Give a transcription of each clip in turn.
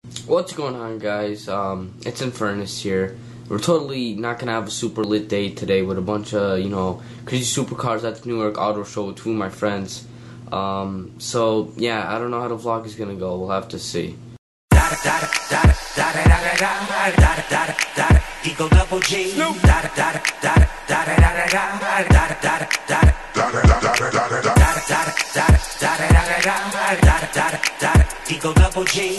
What's going on, guys? It's Infernus here. We're totally not gonna have a super lit day today with a bunch of, crazy supercars at the New York Auto Show with two of my friends. So yeah, I don't know how the vlog is gonna go. We'll have to see. Eagle double G. Eagle double G.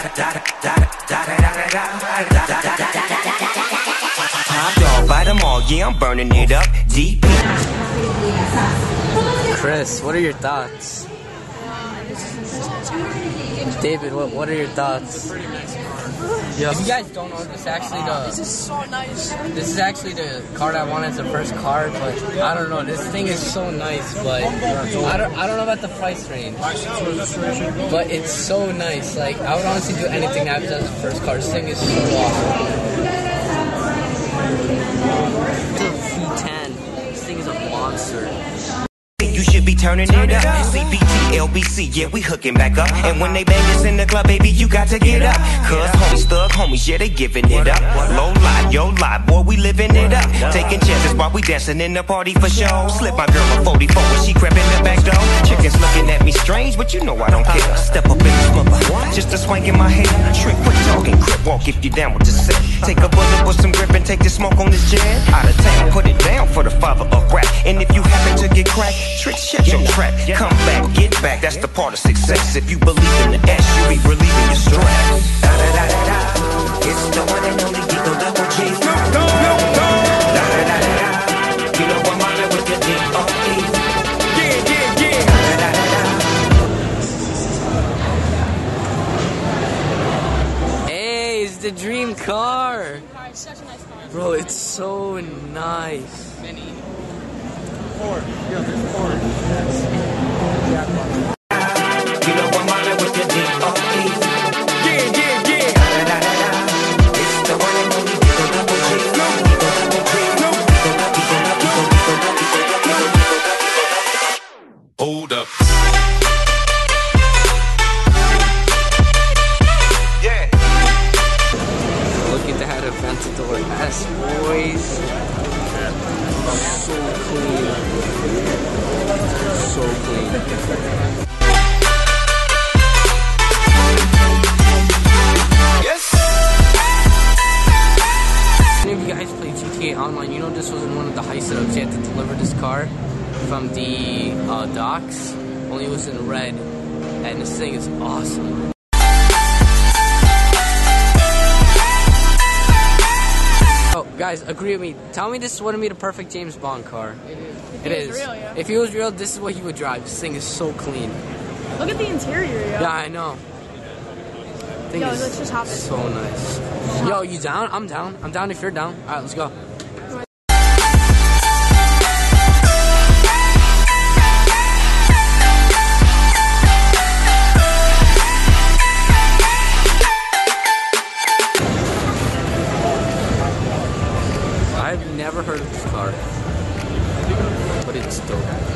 Top dog, bite them all, yeah, I'm burning it up deep. Chris, what are your thoughts? David, what are your thoughts? If you guys don't know, this is so nice. This is actually the car that I wanted as the first car, but I don't know. This thing is so nice, but I don't know about the price range. But it's so nice. Like, I would honestly do anything that was as the first car. This thing is so awesome. It's a V10. This thing is a monster. You should be turning it up. CBT, LBC, yeah, we hooking back up. And when they bang us in the club, baby, you got to get up. Cause homies, thug homies, yeah, they giving it up. Low life, yo life, boy, we living it up. Taking chances while we dancing in the party for show. Slip my girl a 44 when she crept in the back door. Chickens looking at me strange, but you know I don't care. Step up in this mother, just a swank in my hair. Trick, quit talking, crip walk if you down with the set. Take a bullet with some grip and take the smoke on this jet. Out of town, put it down for the father of rap. And if you happen to get cracked, trick, shut your trap. Come back, get back, that's the part of success. If you believe in the S, you be relieving your stress. Da da da da da, it's the one and only Eagle double G. Da da da da da, you know I'm on it with the D.O.E. Yeah. Da da da da. Hey, it's the dream car. It's such a nice car. Bro, it's so nice. Mini. You know I'm on it with the D.O.E. Yeah. Da da da da, it's the one and only Eagle double G. Hold up. Yeah. Look at that Aventador S, boys. So clean. So clean. Yes. Any of you guys play GTA Online, you know this was in one of the heist setups. You had to deliver this car from the docks. Only it was in red. And this thing is awesome. Oh, guys, agree with me. Tell me this wouldn't be the perfect James Bond car. It is. Real, yeah. If he was real, this is what he would drive. This thing is so clean. Look at the interior, yo. Yeah, I know. Thing is let's just hop in. so nice. Yo, you down? I'm down. I'm down if you're down. All right, let's go. I've never heard of this car, but it's dope.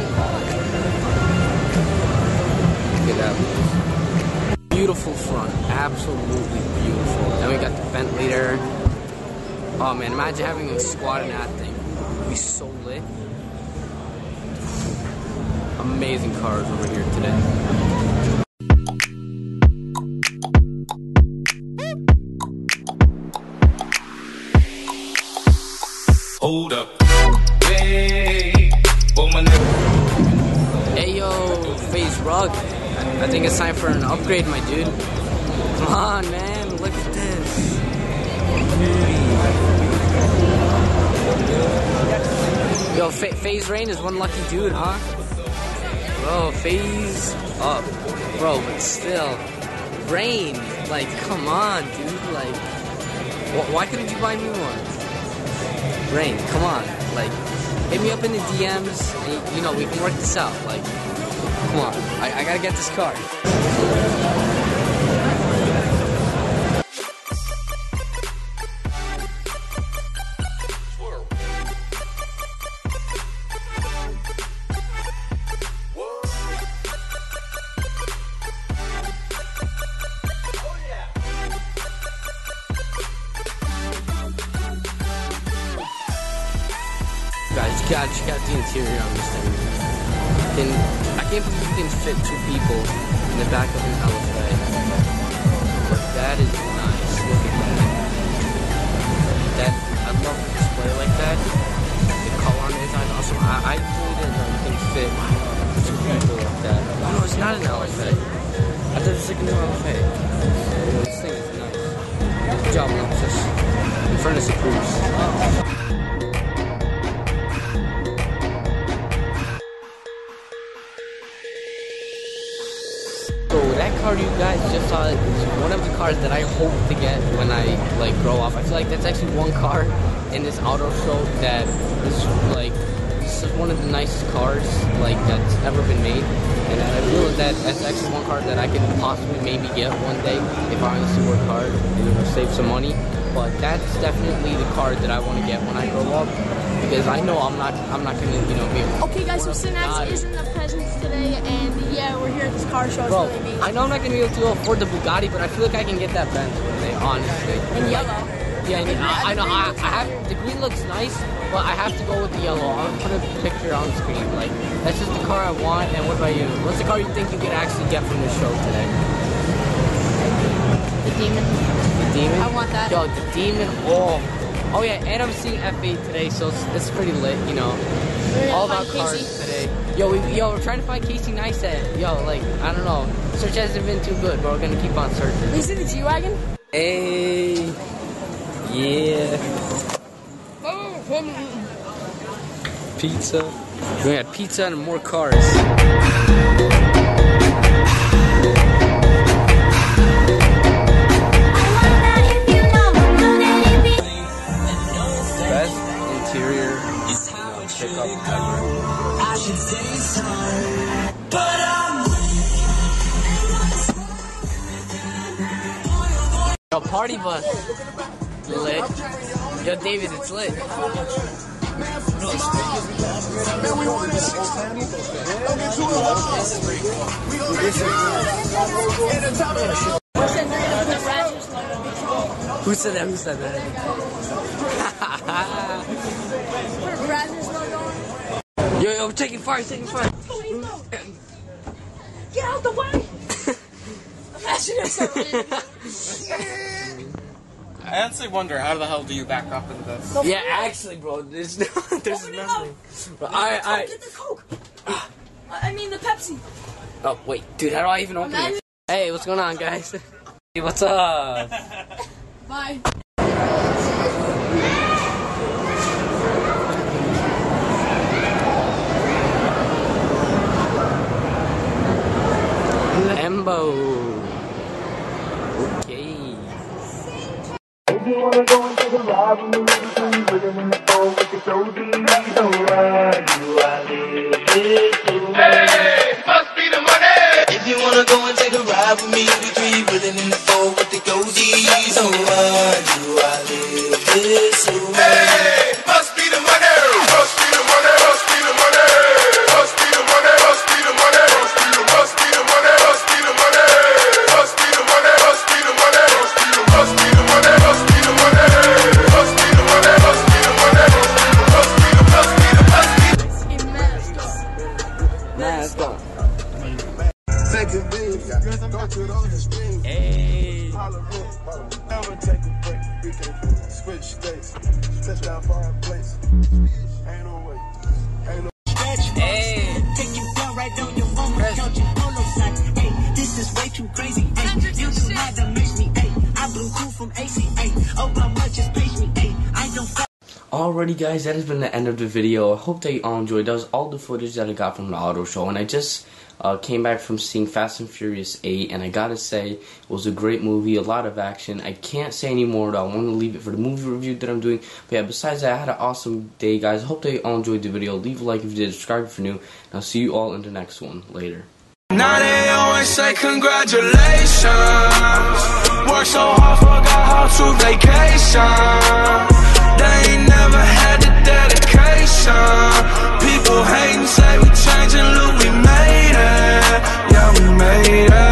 Look at that. Beautiful front, absolutely beautiful. Then we got the vent leader. Oh man, imagine having a squad in that thing. It'd be so lit. Amazing cars over here today. Hold up. Hey, oh my nigga. Hey yo, FaZe Rug. I think it's time for an upgrade, my dude. Come on, man, look at this. Yo, FaZe Rain is one lucky dude, huh? Bro, FaZe up. Bro, but still. Rain, like, come on, dude. Like, why couldn't you buy me one? Rain, come on, like, hit me up in the DMs, and, we can work this out, like, come on, I gotta get this car. Guys, check out the interior on this thing. I can't believe you can fit 2 people in the back of an LFA. But that is nice. Look at that. I love the display like that. The color on the inside is awesome. I really didn't know you can fit 2 people like that. Oh no, it's not an LFA. I thought it was like a new LFA. This thing is nice. Good job, Alexis. In front of the proofs. So that car you guys just saw is one of the cars that I hope to get when I like grow up. I feel like that's actually one car in this auto show that is like, this is one of the nicest cars like that's ever been made, and I feel that that's actually one car that I could possibly maybe get one day if I honestly work hard and save some money. But that's definitely the car that I want to get when I grow up, because I know I'm not gonna be. Okay, guys, so Synapse is in the presents today, and yeah, we're here at this car show. Bro, it's really neat. I know I'm not gonna be able to afford the Bugatti, but I feel like I can get that Benz one day, honestly. In yellow. Yeah, I know. I have the green looks nice, but I have to go with the yellow. I'll put a picture on screen. Like, that's just the car I want. And what about you? What's the car you think you could actually get from this show today? The Demon. The Demon? I want that. Yo, the Demon. Oh yeah, and I'm seeing F8 today, so it's pretty lit. You know, all about cars today. Yo, we're trying to find Casey Neistat. Yo, like, I don't know. Search hasn't been too good, but we're gonna keep on searching. You see the G-Wagon? Hey. Yeah. Pizza. We had pizza and more cars. Best interior pickup ever. Yo, party bus. Lit. Yo, David, it's lit. Who said that? Who said that? Yo, taking fire, taking fire. Get out the way! Imagine if I honestly wonder, how the hell do you back up in this? Yeah, actually, bro, there's nothing. Get the Coke. I mean the Pepsi. Oh wait, dude, how do I even open it? Hey, what's going on, guys? Hey, what's up? Bye. Lambo. Okay. If you wanna go into the ride with me, with it in the phone, with the Josie, don't ride you, I live this way. Hey, must be the money. If you wanna go and take a ride with me, with it in the phone, with the Josie, don't ride you, I live this way. Hey, must be the money. Must be the money. Must be the money. Must be the money. Must be the money. Must be the money. Must be the money. Must be the money. Must be the money. Must be the money. Must be the money. Must be the money. Must be the money. Must be the Nah, let's go. Take a beat, go to those streams. Hey. Never take a break. We can switch states, touchdown foreign place. Ain't no way. Ain't no. Hey. Take you down right on your mama couch and polo socks. Hey, this is way too crazy. Hey, you too mad that makes me. Hey, I blew cool from AC. Hey, oh how much is pace me. Hey, I don't. Alrighty guys, that has been the end of the video. I hope that you all enjoyed. That was all the footage that I got from the auto show, and I just came back from seeing Fast and Furious 8, and I gotta say, it was a great movie, a lot of action. I can't say any more though. I want to leave it for the movie review that I'm doing. But yeah, besides that, I had an awesome day, guys. I hope that you all enjoyed the video. Leave a like if you did, subscribe if you're new, and I'll see you all in the next one. Later. Now they always say congratulations. Worked so hard, forgot how to vacation. They ain't never had the dedication. People hate and say we changing, look, we made it. Yeah, we made it.